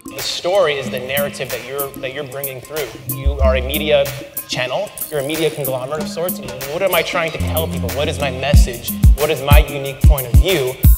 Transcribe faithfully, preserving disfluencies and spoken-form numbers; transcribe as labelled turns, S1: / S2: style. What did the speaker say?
S1: The story is the narrative that you're, that you're bringing through. You are a media channel, you're a media conglomerate of sorts. What am I trying to tell people? What is my message? What is my unique point of view?